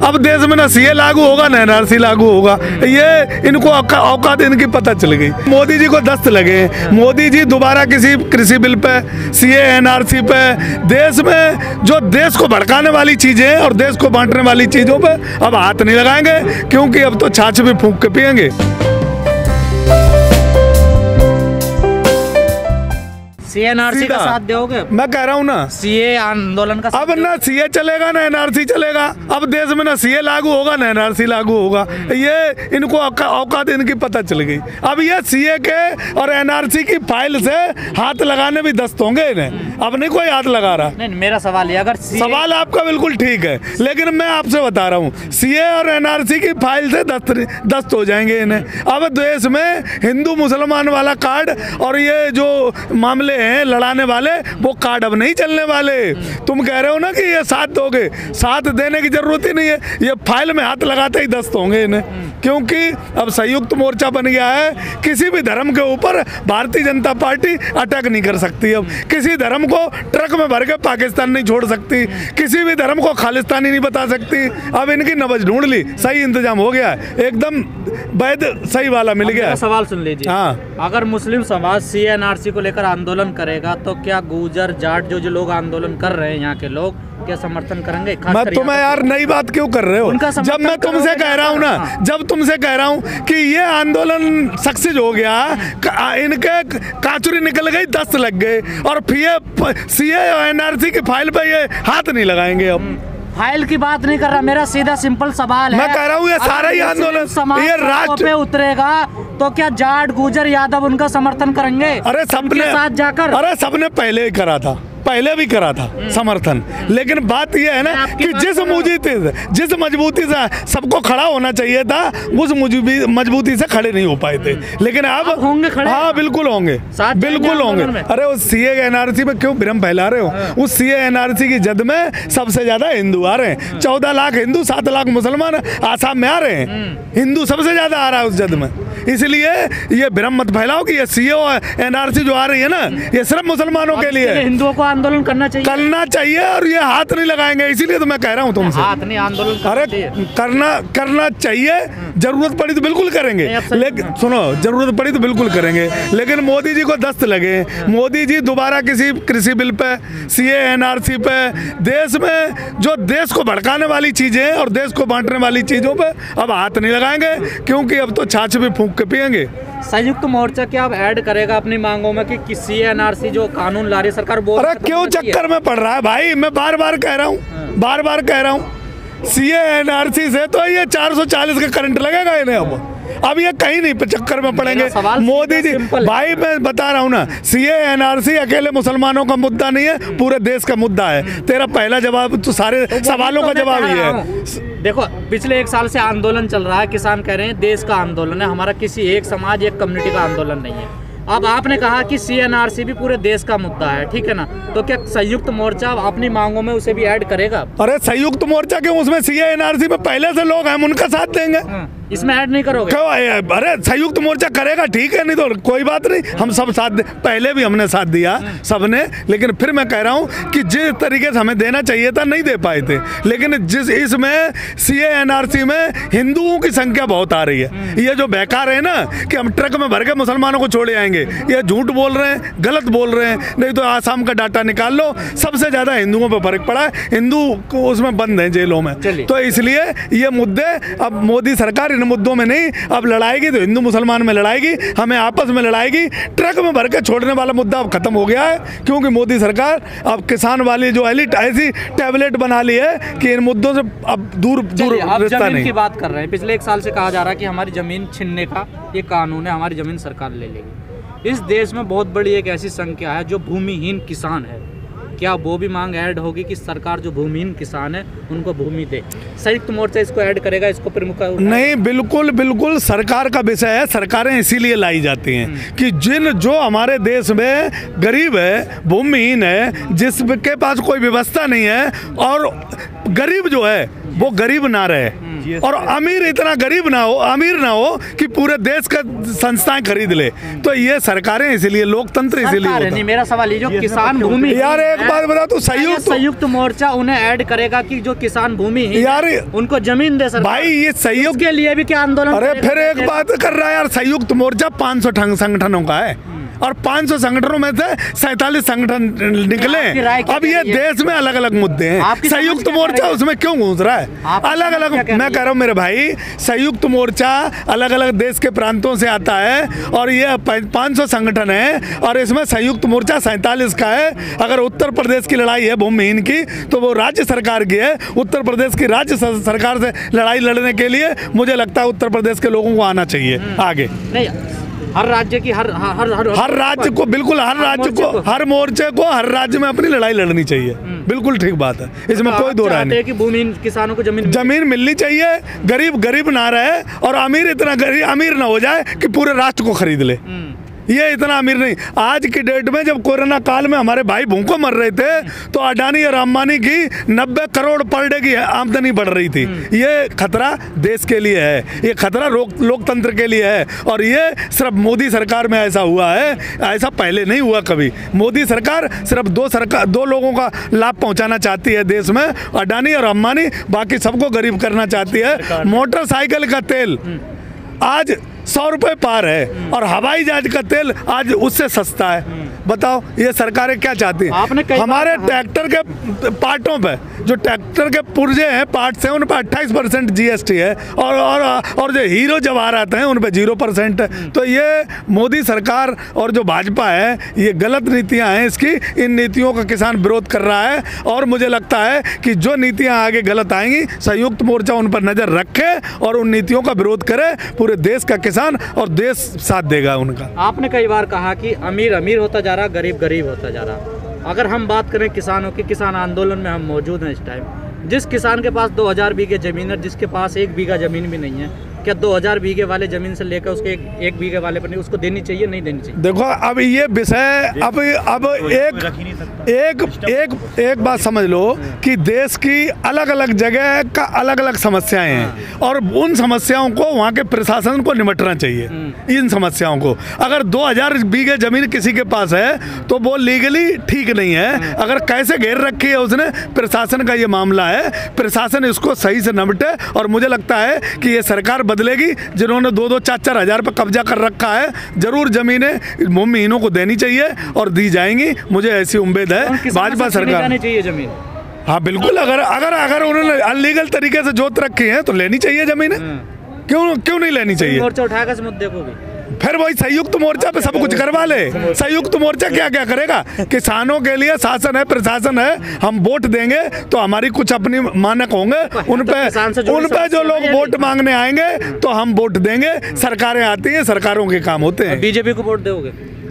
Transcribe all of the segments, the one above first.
अब देश में ना सीए लागू होगा ना एनआरसी लागू होगा। ये इनको औकात इनकी पता चल गई। मोदी जी को दस्त लगे, मोदी जी दोबारा किसी कृषि बिल पे, सीए एनआरसी पे, देश में जो देश को भड़काने वाली चीजें और देश को बांटने वाली चीजों पे अब हाथ नहीं लगाएंगे, क्योंकि अब तो छाछ भी फूंक के पिएंगे। सीए एनआरसी का साथ दोगे? मैं कह रहा हूँ ना, सीए आंदोलन का अब ना सीए चलेगा ना एनआरसी चलेगा। अब देश में ना सीए लागू होगा ना एनआरसी लागू होगा। ये इनको औकात इनकी पता चल गई। अब ये सीए के और एनआरसी की फाइल से हाथ लगाने भी दस्त होंगे इन्हें। अब नहीं कोई हाथ लगा रहा। नहीं, मेरा सवाल है, अगर सवाल आपका बिल्कुल ठीक है, लेकिन मैं आपसे बता रहा हूँ सीए और एनआरसी की फाइल से दस्त हो जाएंगे इन्हें। अब देश में हिंदू मुसलमान वाला कार्ड और ये जो मामले लड़ाने वाले, वो कार्ड अब नहीं चलने वाले। तुम कह रहे हो ना कि ये साथ दोगे, साथ देने की जरूरत ही नहीं है। ये फाइल में हाथ लगाते ही दस्त होंगे इन्हें, क्योंकि अब संयुक्त मोर्चा बन गया है। किसी भी धर्म के ऊपर भारतीय जनता पार्टी अटैक नहीं कर सकती। अब किसी धर्म को ट्रक में भर के पाकिस्तान नहीं छोड़ सकती, किसी भी धर्म को खालिस्तानी नहीं बता सकती। अब इनकी नब्ज ढूंढ ली, सही इंतजाम हो गया है, एकदम वैध सही वाला मिल गया। सवाल सुन लीजिए। हाँ, अगर मुस्लिम समाज सीए एनआरसी को लेकर आंदोलन करेगा तो क्या गुर्जर जाट जो लोग आंदोलन कर रहे हैं, यहाँ के लोग क्या समर्थन करेंगे? मैं तुम्हें यार नई बात क्यों कर रहे हो? जब मैं तुमसे कह रहा हूँ ना, जब तुमसे कह रहा हूँ कि ये आंदोलन सक्सेस हो गया, इनके काचुरी निकल गई, दस्त लग गए, और सीए और एनआरसी की फाइल पे ये हाथ नहीं लगाएंगे। अब फाइल की बात नहीं कर रहा, मेरा सीधा सिंपल सवाल है। मैं कह रहा हूँ ये सारा ही आंदोलन ये राष्ट्र पे उतरेगा तो क्या जाट गुर्जर यादव उनका समर्थन करेंगे? अरे सबने साथ जाकर, अरे सबने पहले ही करा था, पहले भी करा था समर्थन। लेकिन बात यह है ना कि जिस मजबूती से सबको खड़ा होना चाहिए था, उस मजबूती से खड़े नहीं हो पाए थे। लेकिन अब होंगे खड़े। हाँ बिल्कुल होंगे, बिल्कुल होंगे। अरे उस सीए एनआरसी में क्यों भ्रम फैला रहे हो? उस सीए एनआरसी की जद में सबसे ज्यादा हिंदू आ रहे हैं। 14 लाख हिंदू, 7 लाख मुसलमान आसाम में आ रहे हैं। हिंदू सबसे ज्यादा आ रहा है उस जद में। इसलिए ये भ्रम मत फैलाओ कि ये सीए और एनआरसी जो आ रही है ना, ये सिर्फ मुसलमानों के लिए। हिंदुओं को आंदोलन करना चाहिए और ये हाथ नहीं लगाएंगे। इसीलिए तो मैं कह रहा हूँ तुमसे, हाथ नहीं, आंदोलन करना चाहिए। जरूरत पड़ी तो बिल्कुल करेंगे, लेकिन सुनो, जरूरत पड़ी तो बिल्कुल करेंगे। लेकिन मोदी जी को दस्त लगे, मोदी जी दोबारा किसी कृषि बिल पे, सीए एनआरसी पे, देश में जो देश को भड़काने वाली चीजें और देश को बांटने वाली चीजों पे अब हाथ नहीं लगाएंगे, क्योंकि अब तो छाछ भी फूंक के पिएंगे। संयुक्त मोर्चा क्या अब ऐड करेगा अपनी मांगों में कि सीए एनआरसी जो कानून ला रही सरकार, बोल अरे क्यों चक्कर में पड़ रहा है भाई? मैं बार बार कह रहा हूँ सीए एनआरसी से तो ये 440 का करंट लगेगा इन्हें। अब ये कहीं नहीं चक्कर में पड़ेंगे। मोदी जी भाई, मैं बता रहा हूँ ना, सीए एनआरसी अकेले मुसलमानों का मुद्दा नहीं है, पूरे देश का मुद्दा है। तेरा पहला जवाब तो सारे सवालों का जवाब ही है। देखो, पिछले 1 साल से आंदोलन चल रहा है, किसान कह रहे हैं देश का आंदोलन है, हमारा किसी एक समाज एक कम्युनिटी का आंदोलन नहीं है। अब आपने कहा कि सीए एनआरसी भी पूरे देश का मुद्दा है, ठीक है ना? तो क्या संयुक्त मोर्चा अपनी मांगों में उसे भी ऐड करेगा? अरे संयुक्त मोर्चा क्यों, उसमें सीए एनआरसी में पहले से लोग हैं, उनका साथ देंगे। इसमें ऐड नहीं करोगे? क्यों? अरे संयुक्त मोर्चा करेगा, ठीक है, नहीं तो कोई बात नहीं, हम सब साथ पहले भी हमने साथ दिया सबने। लेकिन फिर मैं कह रहा हूँ कि जिस तरीके से हमें देना चाहिए था नहीं दे पाए थे। लेकिन जिस इसमें सीए एनआरसी में हिंदुओं की संख्या बहुत आ रही है। ये जो बेकार है ना कि हम ट्रक में भर के मुसलमानों को छोड़े आएंगे, ये झूठ बोल रहे हैं, गलत बोल रहे हैं। नहीं तो आसाम का डाटा निकाल लो, सबसे ज्यादा हिंदुओं पर फर्क पड़ा है, हिंदू को उसमें बंद है जेलों में। तो इसलिए ये मुद्दे अब मोदी सरकार इन मुद्दों में नहीं, अब लड़ाएगी तो हिंदू मुसलमान में लड़ाएगी, हमें आपस में लड़ाएगी। ट्रक में भर के छोड़ने वाला मुद्दा अब खत्म हो गया है, क्योंकि मोदी सरकार अब किसान वाली जो ऐसी टैबलेट बना ली है कि इन मुद्दों से अब दूर रिश्ता नहीं। की बात कर रहे हैं, पिछले 1 साल से कहा जा रहा है कि हमारी जमीन छीनने का ये कानून है, हमारी जमीन सरकार ले लेगी। इस देश में बहुत बड़ी एक ऐसी संख्या है जो भूमिहीन किसान है, क्या वो भी मांग ऐड होगी कि सरकार जो भूमिहीन किसान है उनको भूमि दे? संयुक्त मोर्चा इसको ऐड करेगा, इसको प्रमुख? नहीं, बिल्कुल सरकार का विषय है। सरकारें इसीलिए लाई जाती हैं कि जो हमारे देश में गरीब है, भूमिहीन है, जिसके पास कोई व्यवस्था नहीं है, और गरीब जो है वो गरीब ना रहे और अमीर इतना गरीब ना हो, अमीर ना हो कि पूरे देश का संस्थाएं खरीद ले। तो ये सरकारें इसलिए, लोकतंत्र इसीलिए होता है। मेरा सवाल ये, जो किसान भूमि, यार एक बात बता, तू संयुक्त मोर्चा उन्हें ऐड करेगा कि जो किसान भूमि यार उनको जमीन दे सकता भाई, ये संयुक्त के लिए भी क्या आंदोलन? अरे फिर एक बात कर रहा है यार, संयुक्त मोर्चा 500 संगठनों का है और 500 संगठनों में से 47 संगठन निकले। अब ये देश में अलग अलग मुद्दे हैं, संयुक्त मोर्चा उसमें क्यों घुस रहा है? अलग अलग, मैं कह रहा हूँ मेरे भाई, संयुक्त मोर्चा अलग अलग देश के प्रांतों से आता है और ये 500 संगठन है और इसमें संयुक्त मोर्चा 47 का है। अगर उत्तर प्रदेश की लड़ाई है भूमिहीन की, तो वो राज्य सरकार की है। उत्तर प्रदेश की राज्य सरकार से लड़ाई लड़ने के लिए मुझे लगता है उत्तर प्रदेश के लोगों को आना चाहिए आगे। हर राज्य की हर राज्य को, बिल्कुल हर राज्य को, हर मोर्चे को हर राज्य में अपनी लड़ाई लड़नी चाहिए। बिल्कुल ठीक बात है, इसमें कोई दो राय नहीं। कि भूमिहीन किसानों को जमीन मिलनी चाहिए, गरीब गरीब ना रहे और अमीर इतना अमीर ना हो जाए कि पूरे राष्ट्र को खरीद ले। ये इतना अमीर नहीं। आज की डेट में जब कोरोना काल में हमारे भाई भूखों मर रहे थे, तो अडानी और अंबानी की 90 करोड़ पर डे की आमदनी बढ़ रही थी। ये खतरा देश के लिए है, ये खतरा लोकतंत्र के लिए है और ये सिर्फ मोदी सरकार में ऐसा हुआ है, ऐसा पहले नहीं हुआ कभी। मोदी सरकार सिर्फ दो लोगों का लाभ पहुंचाना चाहती है देश में, अडानी और अंबानी, बाकी सबको गरीब करना चाहती है। मोटरसाइकिल का तेल आज 100 रुपये पार है और हवाई जहाज का तेल आज उससे सस्ता है। बताओ ये सरकारें क्या चाहती हैं? हमारे ट्रैक्टर के पार्टों पे, जो ट्रैक्टर के पुर्जे हैं, पार्ट्स हैं, उन पर 28% GST है और जो हीरो जवाहर आते हैं उन पर 0% है। तो ये मोदी सरकार और जो भाजपा है, ये गलत नीतियां हैं इसकी। इन नीतियों का किसान विरोध कर रहा है और मुझे लगता है कि जो नीतियां आगे गलत आएंगी, संयुक्त मोर्चा उन पर नज़र रखे और उन नीतियों का विरोध करे। पूरे देश का किसान और देश साथ देगा उनका। आपने कई बार कहा कि अमीर अमीर होता जा रहा, गरीब गरीब होता जा रहा। अगर हम बात करें किसानों की, किसान आंदोलन में हम मौजूद हैं इस टाइम। जिस किसान के पास 2000 बीघे जमीन है, जिसके पास 1 बीघा जमीन भी नहीं है, क्या 2000 बीघे वाले जमीन से लेकर उसके 1 बीघे वाले पर नहीं, उसको देनी चाहिए, नहीं देनी चाहिए? देखो अब ये विषय, अब एक बात समझ लो कि देश की अलग अलग जगह का अलग अलग समस्याएं हैं और उन समस्याओं को वहाँ के प्रशासन को निपटना चाहिए। इन समस्याओं को, अगर 2000 बीघे जमीन किसी के पास है तो वो लीगली ठीक नहीं है। अगर कैसे घेर रखी है उसने, प्रशासन का ये मामला है, प्रशासन इसको सही से निपटे। और मुझे लगता है कि ये सरकार बदलेगी, जिन्होंने 2-2, 4-4 हज़ार पर कब्जा कर रखा है, जरूर जमीनें भूमिहीनों को देनी चाहिए और दी जाएंगी। मुझे ऐसी उम्मीद है भाजपा सरकार चाहिए जमीन। हाँ बिल्कुल, अगर उन्होंने अनलीगल तरीके से जोत रखी है तो लेनी चाहिए जमीनें। क्यों नहीं लेनी चाहिए? मोर्चा उठाएगा इस मुद्दे को भी, फिर वही संयुक्त मोर्चा पे सब कुछ करवा ले। संयुक्त मोर्चा क्या क्या करेगा? किसानों के लिए शासन है, प्रशासन है, हम वोट देंगे तो हमारी कुछ अपनी मानक होंगे, उन पे जो लोग वोट मांगने आएंगे तो हम वोट देंगे। सरकारें आती हैं, सरकारों के काम होते हैं। बीजेपी को वोट दोगे?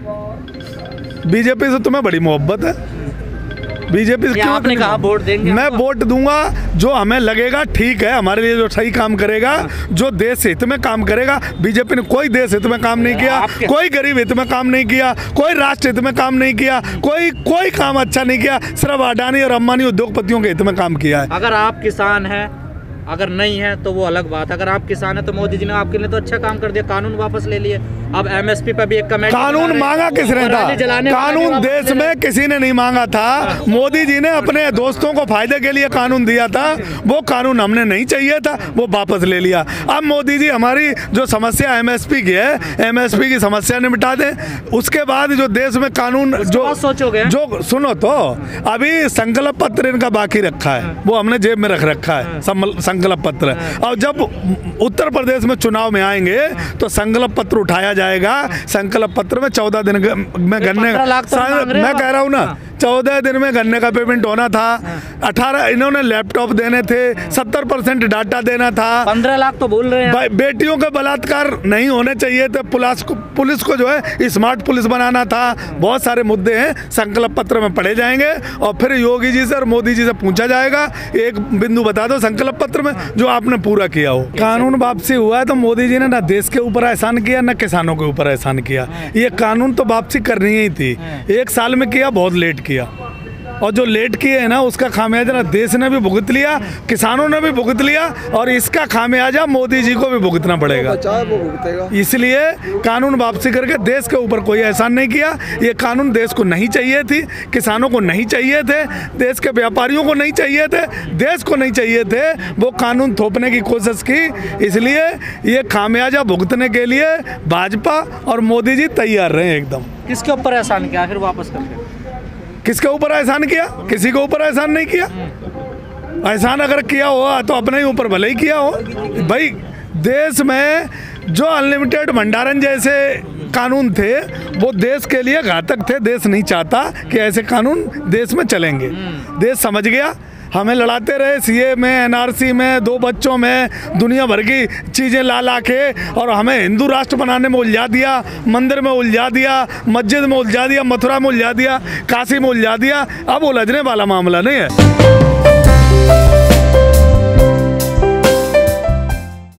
बीजेपी से तुम्हें बड़ी मोहब्बत है। बीजेपी से क्यों? आपने कहा वोट देंगे। मैं वोट दूंगा जो हमें लगेगा ठीक है, हमारे लिए जो सही काम करेगा, जो देश हित में काम करेगा। बीजेपी ने कोई देश हित में काम नहीं किया, कोई गरीब हित में काम नहीं किया, कोई राष्ट्र हित में काम नहीं किया, कोई काम अच्छा नहीं किया। सिर्फ अडानी और अंबानी उद्योगपतियों के हित में काम किया है। अगर आप किसान हैं, अगर नहीं है तो वो अलग बात। अगर आप किसान है तो मोदी जी ने आपके लिए तो अच्छा काम कर दिया, कानून वापस ले लिए। अब MSP पर भी एक कमेंट, कानून मांगा किसने था? कानून देश में किसी ने नहीं मांगा था। मोदी जी ने अपने दोस्तों को फायदे के लिए कानून दिया था, वो कानून हमने नहीं चाहिए था, वो वापस ले लिया। अब मोदी जी हमारी जो समस्या MSP की है, MSP की समस्या निपटा दें, उसके बाद जो देश में कानून जो सोचोगे, जो सुनो तो अभी संकल्प पत्र इनका बाकी रखा है, वो हमने जेब में रख रखा है संकल्प पत्र। और जब उत्तर प्रदेश में चुनाव में आएंगे तो संकल्प पत्र उठाया जाएगा। संकल्प पत्र में 14 दिन में गन्ने, मैं कह रहा हूँ ना, 14 दिन में गन्ने का पेमेंट होना था। 18 इन्होंने लैपटॉप देने थे, 70% डाटा देना था। 15 लाख तो बोल रहे हैं। बेटियों के बलात्कार नहीं होने चाहिए थे। पुलिस को जो है स्मार्ट पुलिस बनाना था। बहुत सारे मुद्दे हैं, संकल्प पत्र में पढ़े जाएंगे और फिर योगी जी से और मोदी जी से पूछा जाएगा, एक बिंदु बता दो संकल्प पत्र में जो आपने पूरा किया हो। कानून वापसी हुआ है तो मोदी जी ने ना देश के ऊपर एहसान किया, ना किसानों के ऊपर एहसान किया। ये कानून तो वापसी करनी ही थी, 1 साल में किया, बहुत लेट किया और जो लेट किए हैं ना उसका खामियाजा ना देश ने भी भुगत लिया, किसानों ने भी भुगत लिया, और इसका खामियाजा मोदी जी को भी भुगतना पड़ेगा। इसलिए कानून वापसी करके देश के ऊपर कोई एहसान नहीं किया। ये कानून देश को नहीं चाहिए थी, किसानों को नहीं चाहिए थे, देश के व्यापारियों को नहीं चाहिए थे, देश को नहीं चाहिए थे। वो कानून थोपने की कोशिश की, इसलिए ये खामियाजा भुगतने के लिए भाजपा और मोदी जी तैयार रहे एकदम। किसके ऊपर एहसान किया आखिर वापस करके? किसके ऊपर एहसान किया? किसी के ऊपर एहसान नहीं किया। एहसान अगर किया हुआ तो अपने ही ऊपर भले ही किया हो। भाई देश में जो अनलिमिटेड भंडारण जैसे कानून थे वो देश के लिए घातक थे। देश नहीं चाहता कि ऐसे कानून देश में चलेंगे। देश समझ गया, हमें लड़ाते रहे सीए में, एनआरसी में, 2 बच्चों में, दुनिया भर की चीज़ें ला के, और हमें हिंदू राष्ट्र बनाने में उलझा दिया, मंदिर में उलझा दिया, मस्जिद में उलझा दिया, मथुरा में उलझा दिया, काशी में उलझा दिया। अब उलझने वाला मामला नहीं है।